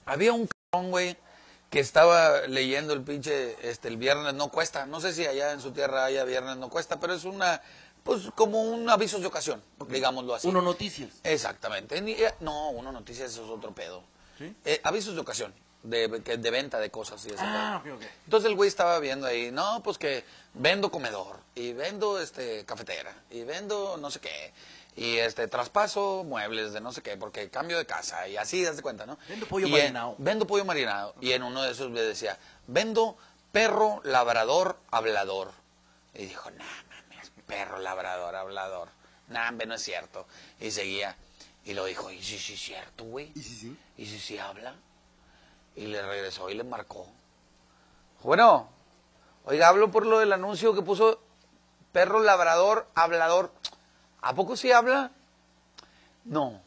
Había un cabrón, güey, que estaba leyendo el pinche, el Viernes No Cuesta. No sé si allá en su tierra haya Viernes No Cuesta, pero es una, pues como un aviso de ocasión, digámoslo así. Uno Noticias. Exactamente. No, Uno Noticias eso es otro pedo. ¿Sí? Avisos de ocasión, de venta de cosas y ese Ah, pedo. ok. Entonces el güey estaba viendo ahí, no, pues que vendo comedor, y vendo cafetera, y vendo no sé qué, y traspaso muebles de no sé qué, porque cambio de casa, y así, das de cuenta, ¿no? Vendo pollo Y marinado. vendo pollo marinado, y en uno de esos le decía, vendo perro labrador hablador. Y dijo, nah, mames, perro labrador hablador. Nah, hombre, no es cierto. Y seguía, y lo dijo, ¿y si sí es cierto, güey? ¿Y si sí? ¿Y si sí habla? Y le regresó y le marcó. Bueno, oiga, hablo por lo del anuncio que puso perro labrador hablador. ¿A poco sí habla? No.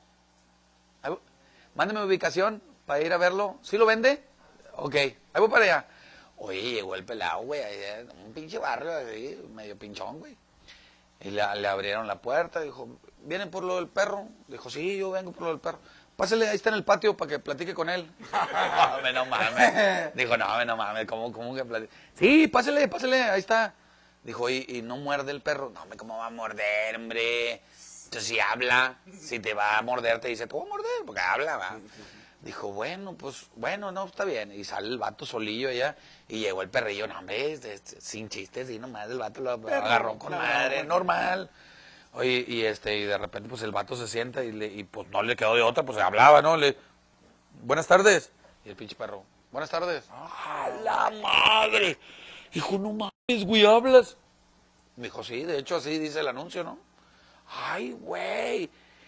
Mándeme ubicación para ir a verlo. ¿Sí lo vende? Ok, ahí voy para allá. Oye, llegó el pelado, güey, un pinche barrio así, medio pinchón, güey. Y le abrieron la puerta, dijo, ¿vienen por lo del perro? Dijo, sí, yo vengo por lo del perro. Pásale, ahí está en el patio para que platique con él. No mames. Dijo, no mames, ¿cómo que platique? Sí, pásale, ahí está. Dijo, ¿y no muerde el perro? No, ¿cómo va a morder, hombre? Entonces, si habla, si te va a morder, te dice, te voy a morder, porque habla, va. Dijo, bueno, pues, bueno, no, está bien. Y sale el vato solillo allá, y llegó el perrillo, no, hombre, sin chistes, y nomás el vato lo agarró con madre, normal. Oye, y de repente, pues, el vato se sienta y pues, no le quedó de otra, pues, hablaba, ¿no? Buenas tardes. Y el pinche perro, buenas tardes. ¡A la madre! Dijo, no mames, güey, ¿hablas? Dijo, sí, de hecho, así dice el anuncio, ¿no? Ay, güey.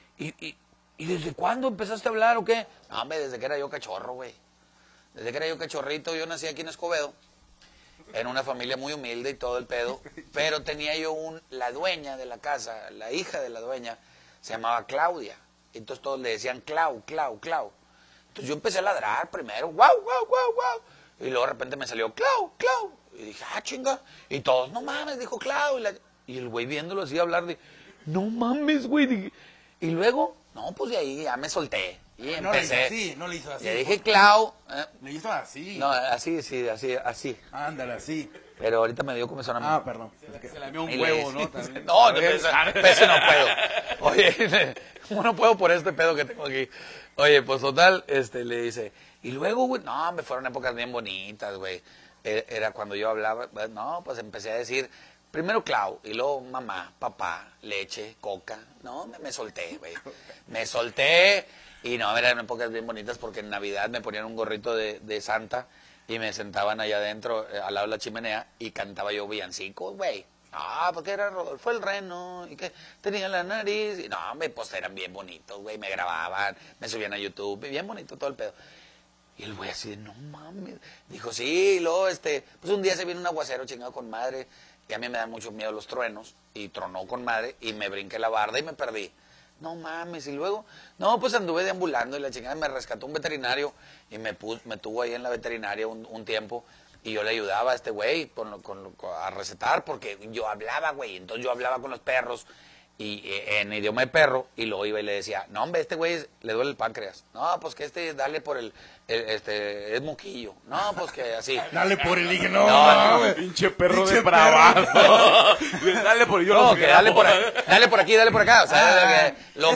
¿Y desde cuándo empezaste a hablar o qué? No, hombre, desde que era yo cachorro, güey. Desde que era yo cachorrito, yo nací aquí en Escobedo, en una familia muy humilde y todo el pedo, pero tenía yo la dueña de la casa, la hija de la dueña, se llamaba Claudia. Entonces todos le decían Clau. Entonces yo empecé a ladrar primero, guau. Y luego de repente me salió Clau. Y dije, ah, chinga. Y todos, no mames, dijo Clau. Y el güey viéndolo así hablar, de, no mames, güey. Y luego, no, pues de ahí ya me solté. Y empecé. No le hizo así. Le dije Clau. Le hizo así. No, así, sí, así. Ándale, así. Pero ahorita me dio comezón a mí. Ah, perdón. Se le un huevo, ¿no? También. No, ese no puedo. Oye, no puedo por este pedo que tengo aquí. Oye, pues total, le dice, y luego, güey, no, me fueron épocas bien bonitas, güey. Era cuando yo hablaba, no, pues empecé a decir, primero Clau, y luego mamá, papá, leche, coca. No, me solté, güey. Me solté, y no, eran épocas bien bonitas porque en Navidad me ponían un gorrito de Santa y me sentaban allá adentro, al lado de la chimenea, y cantaba yo villancicos, güey. Ah, porque era Rodolfo el Reno, y que tenía la nariz, y no, pues eran bien bonitos, güey, me grababan, me subían a YouTube, bien bonito todo el pedo. Y el güey así de, no mames, dijo, sí, y luego, pues un día se vino un aguacero chingado con madre, y a mí me dan mucho miedo los truenos, y tronó con madre, y me brinqué la barda y me perdí. No mames, y luego, no, pues anduve deambulando, y la chingada me rescató un veterinario, y me tuvo ahí en la veterinaria un tiempo, y yo le ayudaba a este güey a recetar, porque yo hablaba, güey, entonces yo hablaba con los perros, y en idioma de perro, y luego iba y le decía, no, hombre, este güey le duele el páncreas. No, pues que dale por es moquillo. No, pues que así. Dale por el dije, no, pinche perro depravado. Dale por yo. No, que dale por aquí, dale por acá. O sea, lo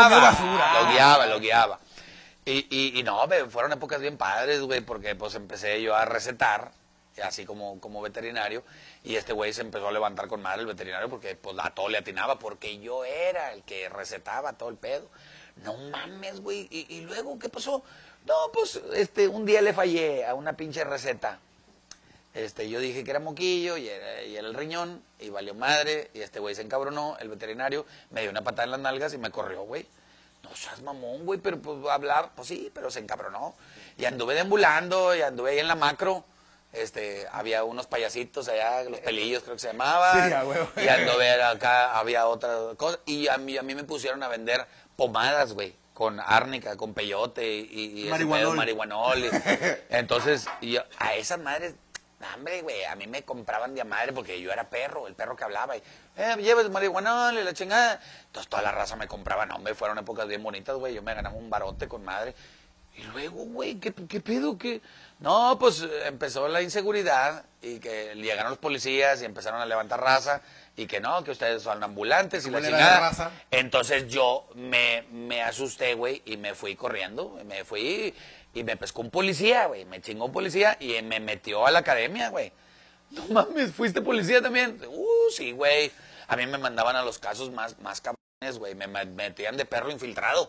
guiaba. Y no, fueron épocas bien padres, güey, porque pues empecé yo a recetar, así como veterinario, y este güey se empezó a levantar con madre el veterinario porque pues a todo le atinaba, porque yo era el que recetaba todo el pedo. No mames, güey, y luego, ¿qué pasó? No, pues, un día le fallé a una pinche receta. Yo dije que era moquillo y era el riñón, y valió madre, y este güey se encabronó, el veterinario, me dio una patada en las nalgas y me corrió, güey. No seas mamón, güey, pero pues hablar, pues sí, pero se encabronó. Y anduve deambulando, y anduve ahí en la macro. Había unos payasitos allá, los pelillos creo que se llamaban. Sí, güey. Y anduve acá, había otra cosa. Y a mí me pusieron a vender pomadas, güey, con árnica, con peyote y marihuanol. Entonces, a esas madres, hombre, güey, a mí me compraban de a madre porque yo era perro, el perro que hablaba. Y, lleves marihuanol y la chingada. Entonces toda la raza me compraba, no, hombre, fueron épocas bien bonitas, güey. Yo me ganaba un barote con madre. Y luego, güey, ¿qué pedo? ¿Qué? No, pues empezó la inseguridad y que llegaron los policías y empezaron a levantar raza y que no, que ustedes son ambulantes y la chingada. Entonces yo me asusté, güey, y me fui corriendo. Me fui y me pescó un policía, güey. Me chingó un policía y me metió a la academia, güey. No mames, ¿fuiste policía también? Sí, güey. A mí me mandaban a los casos más cabrones, güey. Me metían de perro infiltrado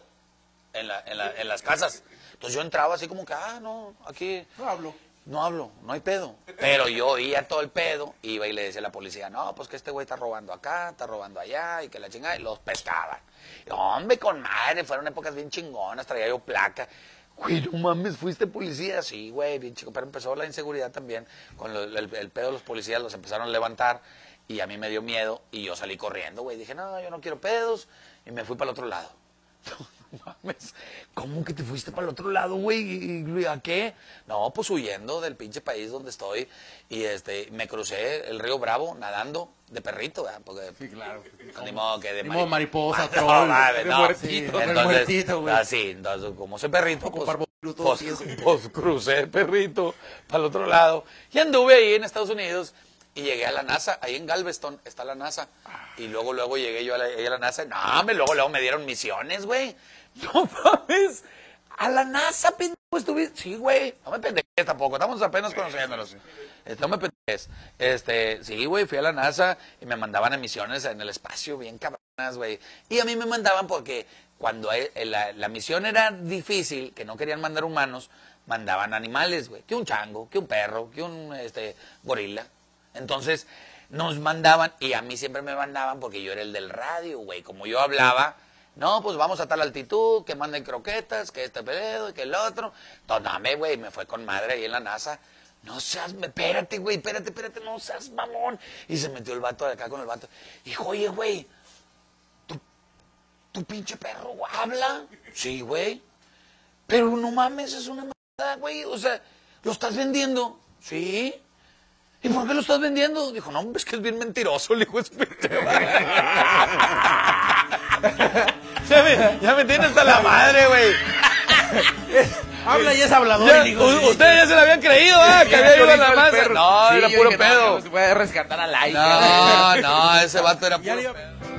en las casas. Entonces yo entraba así como que, no, aquí... No hablo, no hay pedo. Pero yo oía todo el pedo, iba y le decía a la policía, no, pues que este güey está robando acá, está robando allá, y que la chingada, y los pescaban. Y, hombre, con madre, fueron épocas bien chingonas, traía yo placa. Güey, no mames, ¿fuiste policía? Sí, güey, bien chico, pero empezó la inseguridad también. Con el pedo de los policías los empezaron a levantar, y a mí me dio miedo, y yo salí corriendo, güey. Dije, no, yo no quiero pedos, y me fui para el otro lado. No mames, ¿cómo que te fuiste para el otro lado, güey? ¿Y a qué? No, pues huyendo del pinche país donde estoy. Y me crucé el río Bravo nadando de perrito, ¿verdad? Porque, sí, claro. Ni modo que de mariposa, troll. No, muertito. Entonces, así, entonces, como soy perrito, pues crucé el perrito para el otro lado. Y anduve ahí en Estados Unidos. Y llegué a la NASA, ahí en Galveston está la NASA. Y luego llegué yo a la NASA. No, luego me dieron misiones, güey. No mames. A la NASA, pendejo, estuviste. Sí, güey. No me pendejes tampoco, estamos apenas conociéndonos. No me pendejes. Sí, güey, fui a la NASA y me mandaban a misiones en el espacio, bien cabronas, güey. Y a mí me mandaban porque cuando la misión era difícil, que no querían mandar humanos, mandaban animales, güey. Que un chango, que un perro, que un gorila. Entonces nos mandaban, y a mí siempre me mandaban porque yo era el del radio, güey. Como yo hablaba, no, pues vamos a tal altitud, que manden croquetas, que este pedo y que el otro. Entonces, güey, me fue con madre ahí en la NASA. No seas, espérate, güey, espérate, no seas mamón. Y se metió el vato de acá con el vato. Dijo, oye, güey, ¿tu pinche perro habla? Sí, güey. Pero no mames, es una mamada, güey. O sea, ¿lo estás vendiendo? Sí. ¿Y por qué lo estás vendiendo? Dijo, no, es que es bien mentiroso, le dijo, ya me tiene hasta la madre, güey. Habla y es hablador. Ustedes ya se lo habían creído, ¿ah? Que había ido a la masa. No, era puro pedo. Se puede rescatar al aire. No, ese vato era puro pedo.